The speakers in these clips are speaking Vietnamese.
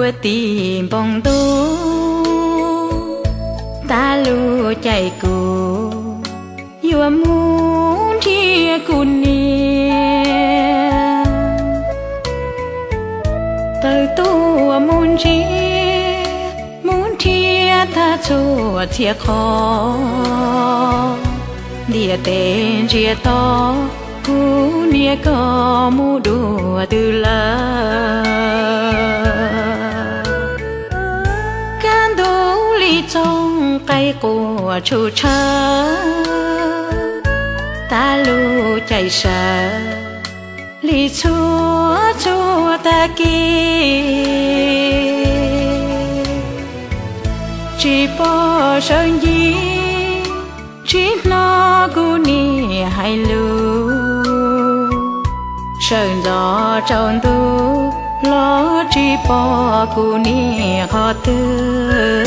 đua tìm bóng tố ta lu chạy cô yêu muốn chia cùng nia từ tu muốn chia ta chua chia khó địa tên chia to cú nia có mu đùa từ la can đố li trong cây của chu cha ta lu chạy xa li chúa ta kia chỉ bỏ sơn gì chỉ nó cú ni hay lu sơn gió trong tu lo chỉ bỏ cú ni khó tư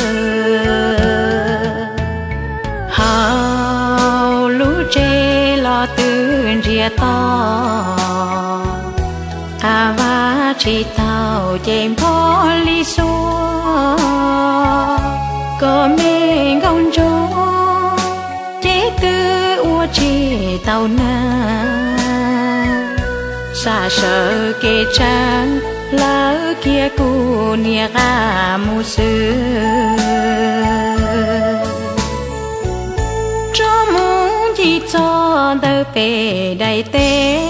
hào lũ chê lo tư ria to và chỉ tao chém khó lý xua có mình không cho chế tư ua chỉ tao na xa sợ kê trang lỡ kia cu nia ga mu sư cho muốn chỉ cho tơ về đầy tê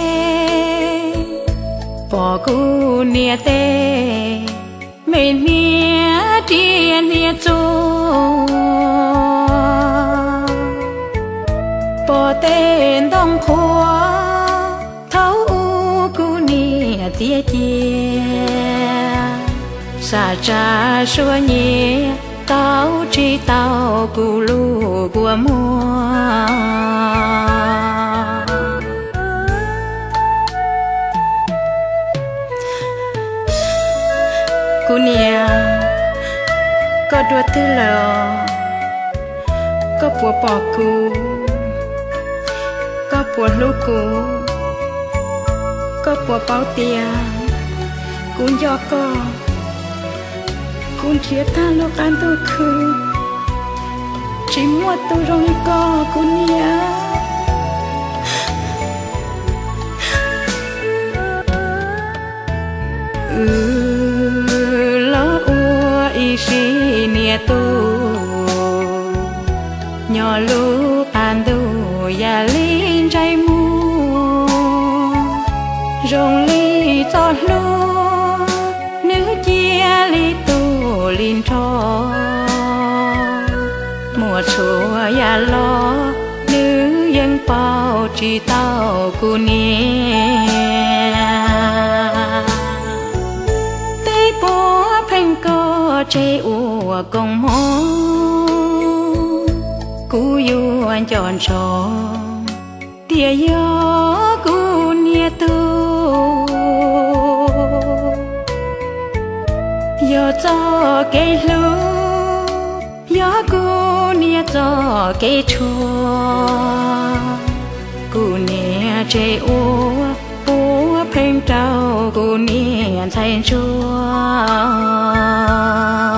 bỏ cu nia tê mình nia tiền nia chô bỏ tên đông khóa thấu cu nia tia chia xa cha xua nhẹ tao chỉ tao cu lu của mua cu nia có đua tư lờ có bùa bỏ cu có bùa lú cu có bùa bao tia cũng do con chia ta lúc ăn tôi khứ chỉ mua tôi rong co con nia lo ua y si nia tu nhỏ lu ăn tu ya linh trái mu rong li cho lu nữ chia li tu linh cho mùa chùa ya lo nữ dân bao chỉ tao cu nia tây bố phanh co chế ua công mô cú yêu anh chọn cho tia gió cu nia tu gió cho cây lu gió cu nia cho cây chua cu nia chế ua bố phanh trao cu nia thành chua